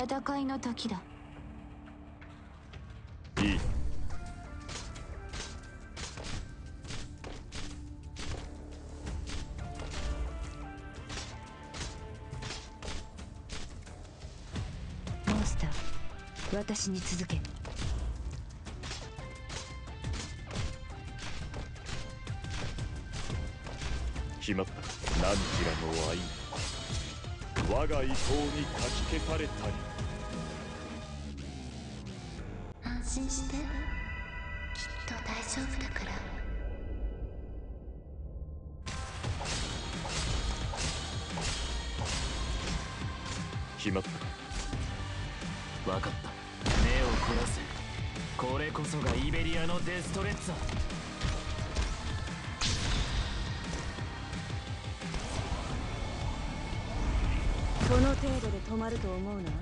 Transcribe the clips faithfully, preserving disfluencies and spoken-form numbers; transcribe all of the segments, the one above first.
戦いの時だ。 いい。 モンスター、私に続け。 決まった。何時らの愛我が意向にかき消されたり。 安心して、きっと大丈夫だから。 決まった。 分かった。目を凝らせ。これこそがイベリアのデストレッツァ。 この程度で止まると思うな。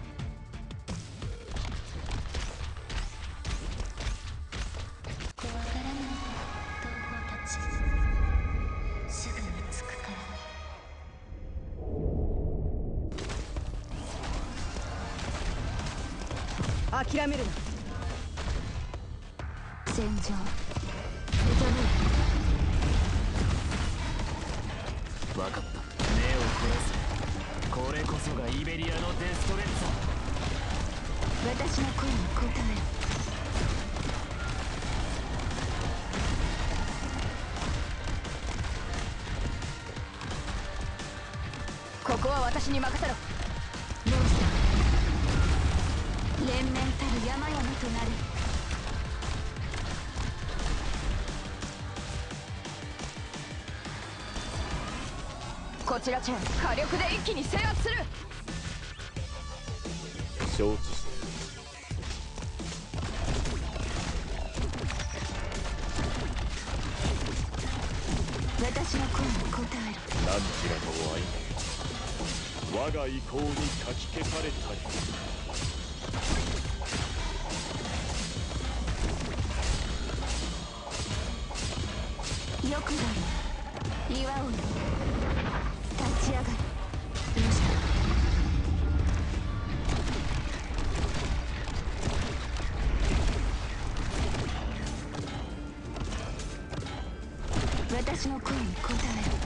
怖がらないで、同胞たち。すぐに着くから。 諦めるな。 戦場、目覚める。 分かった。目を凝らせ。これこそがイベリアのデストレッツァ。 私の声に応える。 ここは私に任せろ。 モンスター、連綿たる山々となる。 こちらチェン、火力で一気に制圧する。 承知した。 私の声に応える。 何時らの愛我が意向にかき消されたり。 よくなる。岩をよ。立ち上がる。どうした？私の声に応える。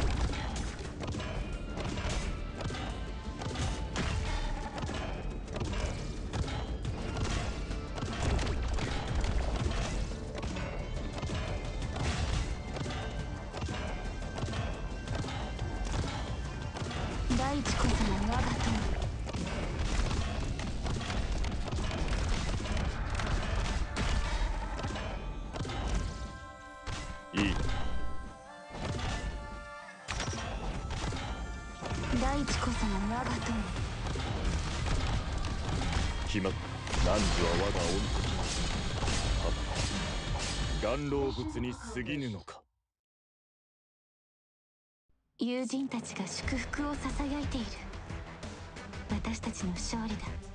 大地こそが我が友。 いい。 大地こそが我が友。 決まった。汝は我が恩敵。はっ、顔老物に過ぎぬのか。 友人たちが祝福をささやいている。私たちの勝利だ。